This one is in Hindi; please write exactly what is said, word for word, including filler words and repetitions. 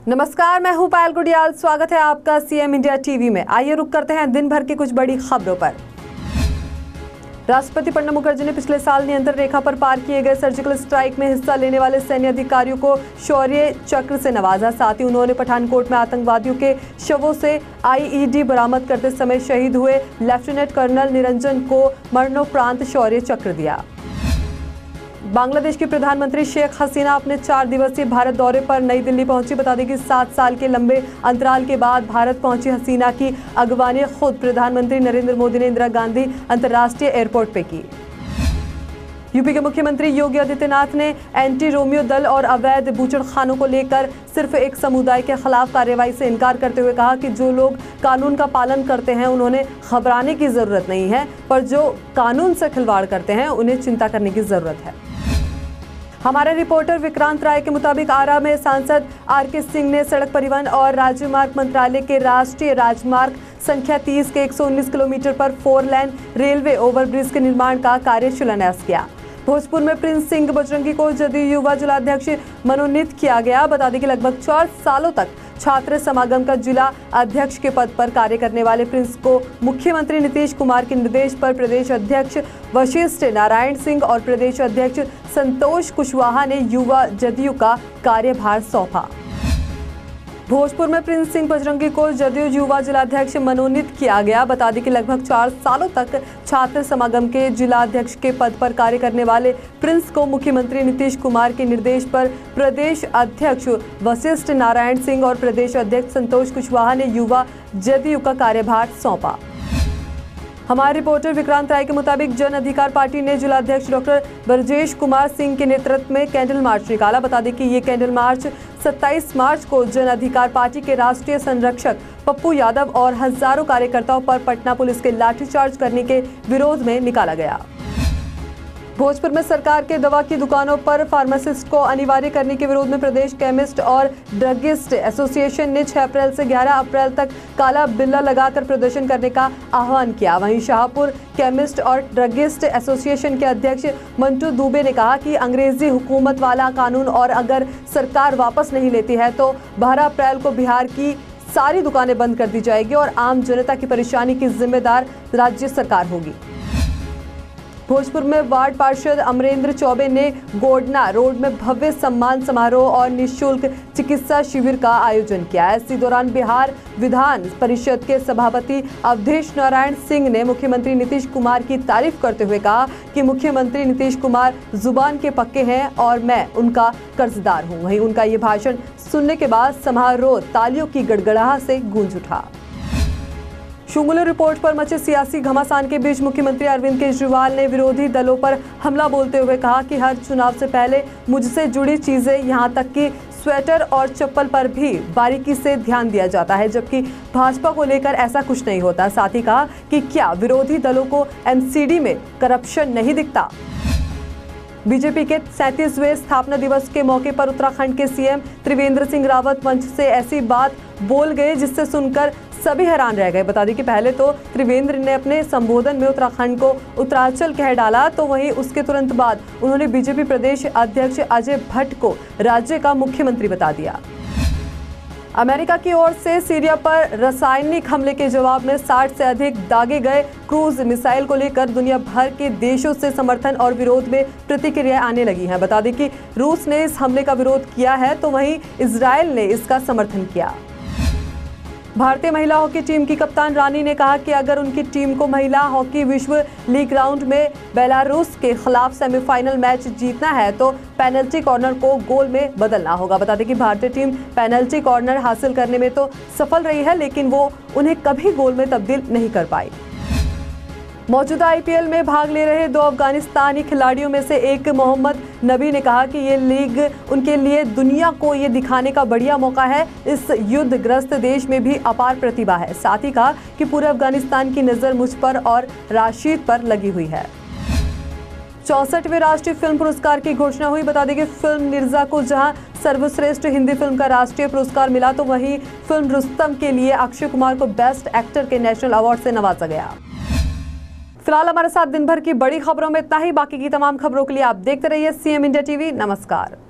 नमस्कार, मैं हूं पायल गुडियाल। स्वागत है आपका सीएम इंडिया टीवी में। आइए रुक करते हैं दिन भर की कुछ बड़ी खबरों पर। राष्ट्रपति प्रणब मुखर्जी ने पिछले साल नियंत्रण रेखा पर पार किए गए सर्जिकल स्ट्राइक में हिस्सा लेने वाले सैन्य अधिकारियों को शौर्य चक्र से नवाजा। साथ ही उन्होंने पठानकोट में आतंकवादियों के शवों से आईईडी बरामद करते समय शहीद हुए लेफ्टिनेंट कर्नल निरंजन को मरणोपरांत शौर्य चक्र दिया। बांग्लादेश की प्रधानमंत्री शेख हसीना अपने चार दिवसीय भारत दौरे पर नई दिल्ली पहुंची। बता दें कि सात साल के लंबे अंतराल के बाद भारत पहुंची हसीना की अगवानी खुद प्रधानमंत्री नरेंद्र मोदी ने इंदिरा गांधी अंतर्राष्ट्रीय एयरपोर्ट पे की। यूपी के मुख्यमंत्री योगी आदित्यनाथ ने एंटी रोमियो दल और अवैध बूचड़खानों को लेकर सिर्फ एक समुदाय के खिलाफ कार्रवाई से इनकार करते हुए कहा कि जो लोग कानून का पालन करते हैं उन्होंने घबराने की जरूरत नहीं है, पर जो कानून से खिलवाड़ करते हैं उन्हें चिंता करने की जरूरत है। हमारे रिपोर्टर विक्रांत राय के मुताबिक आरा में सांसद आर के सिंह ने सड़क परिवहन और राजमार्ग मंत्रालय के राष्ट्रीय राजमार्ग संख्या तीस के एक सौ उन्नीस किलोमीटर पर फोर लेन रेलवे ओवरब्रिज के निर्माण का कार्य शिलान्यास किया। भोजपुर में प्रिंस सिंह बजरंगी को जदयू युवा जिलाध्यक्ष मनोनीत किया गया। बता दें कि लगभग चार सालों तक छात्र समागम का जिला अध्यक्ष के पद पर कार्य करने वाले प्रिंस को मुख्यमंत्री नीतीश कुमार के निर्देश पर प्रदेश अध्यक्ष वशिष्ठ नारायण सिंह और प्रदेश अध्यक्ष संतोष कुशवाहा ने युवा जदयू का कार्यभार सौंपा। भोजपुर में प्रिंस सिंह बजरंगी को जदयू युवा जिलाध्यक्ष मनोनीत किया गया। बता दें कि लगभग चार सालों तक छात्र समागम के जिलाध्यक्ष के पद पर कार्य करने वाले प्रिंस को मुख्यमंत्री नीतीश कुमार के निर्देश पर प्रदेश अध्यक्ष वशिष्ठ नारायण सिंह और प्रदेश अध्यक्ष संतोष कुशवाहा ने युवा जदयू का कार्यभार सौंपा। हमारे रिपोर्टर विक्रांत राय के मुताबिक जन अधिकार पार्टी ने जिलाध्यक्ष डॉक्टर ब्रजेश कुमार सिंह के नेतृत्व में कैंडल मार्च निकाला। बता दें कि ये कैंडल मार्च सत्ताईस मार्च को जन अधिकार पार्टी के राष्ट्रीय संरक्षक पप्पू यादव और हजारों कार्यकर्ताओं पर पटना पुलिस के लाठीचार्ज करने के विरोध में निकाला गया। भोजपुर में सरकार के दवा की दुकानों पर फार्मासिस्ट को अनिवार्य करने के विरोध में प्रदेश केमिस्ट और ड्रगिस्ट एसोसिएशन ने छह अप्रैल से ग्यारह अप्रैल तक काला बिल्ला लगाकर प्रदर्शन करने का आह्वान किया। वहीं शाहपुर केमिस्ट और ड्रगिस्ट एसोसिएशन के अध्यक्ष मंटू दुबे ने कहा कि अंग्रेजी हुकूमत वाला कानून और अगर सरकार वापस नहीं लेती है तो बारह अप्रैल को बिहार की सारी दुकानें बंद कर दी जाएगी और आम जनता की परेशानी की जिम्मेदार राज्य सरकार होगी। भोजपुर में वार्ड पार्षद अमरेंद्र चौबे ने गोडना रोड में भव्य सम्मान समारोह और निःशुल्क चिकित्सा शिविर का आयोजन किया। इसी दौरान बिहार विधान परिषद के सभापति अवधेश नारायण सिंह ने मुख्यमंत्री नीतीश कुमार की तारीफ करते हुए कहा कि मुख्यमंत्री नीतीश कुमार जुबान के पक्के हैं और मैं उनका कर्जदार हूं। वहीं उनका ये भाषण सुनने के बाद समारोह तालियों की गड़गड़ाहट से गूंज उठा। शुंगुलू रिपोर्ट पर मचे सियासी घमासान के बीच मुख्यमंत्री अरविंद केजरीवाल ने विरोधी दलों पर हमला बोलते हुए कहा कि हर चुनाव से पहले मुझसे जुड़ी चीजें यहां तक कि स्वेटर और चप्पल पर भी बारीकी से ध्यान दिया जाता है, जबकि भाजपा को लेकर ऐसा कुछ नहीं होता। साथ ही कहा कि क्या विरोधी दलों को एमसीडी में करप्शन नहीं दिखता। बीजेपी के सैंतीसवें स्थापना दिवस के मौके पर उत्तराखंड के सीएम त्रिवेंद्र सिंह रावत मंच से ऐसी बात बोल गए जिससे सुनकर सभी हैरान रह गए। बता दें कि पहले तो त्रिवेंद्र ने अपने संबोधन में उत्तराखंड को उत्तरांचल कह डाला, तो वहीं उसके तुरंत बाद उन्होंने बीजेपी प्रदेश अध्यक्ष अजय भट्ट को राज्य का मुख्यमंत्री बता दिया। अमेरिका की ओर से सीरिया पर रासायनिक हमले के जवाब में साठ से अधिक दागे गए क्रूज मिसाइल को लेकर दुनिया भर के देशों से समर्थन और विरोध में प्रतिक्रियाएं आने लगी हैं। बता दें कि रूस ने इस हमले का विरोध किया है तो वहीं इजरायल ने इसका समर्थन किया। भारतीय महिला हॉकी टीम की कप्तान रानी ने कहा कि अगर उनकी टीम को महिला हॉकी विश्व लीग राउंड में बेलारूस के खिलाफ सेमीफाइनल मैच जीतना है तो पेनल्टी कॉर्नर को गोल में बदलना होगा। बता दें कि भारतीय टीम पेनल्टी कॉर्नर हासिल करने में तो सफल रही है, लेकिन वो उन्हें कभी गोल में तब्दील नहीं कर पाई। मौजूदा आईपीएल में भाग ले रहे दो अफगानिस्तानी खिलाड़ियों में से एक मोहम्मद नबी ने कहा कि ये लीग उनके लिए दुनिया को ये दिखाने का बढ़िया मौका है। इस युद्धग्रस्त देश में भी अपार प्रतिभा है। साथ ही कहा कि पूरे अफगानिस्तान की नज़र मुझ पर और राशिद पर लगी हुई है। चौसठवें राष्ट्रीय फिल्म पुरस्कार की घोषणा हुई। बता दें कि फिल्म निर्जा को जहां सर्वश्रेष्ठ हिंदी फिल्म का राष्ट्रीय पुरस्कार मिला तो वहीं फिल्म रुस्तम के लिए अक्षय कुमार को बेस्ट एक्टर के नेशनल अवार्ड से नवाजा गया। फिलहाल हमारे साथ दिन भर की बड़ी खबरों में इतना ही। बाकी की तमाम खबरों के लिए आप देखते रहिए सीएम इंडिया टीवी। नमस्कार।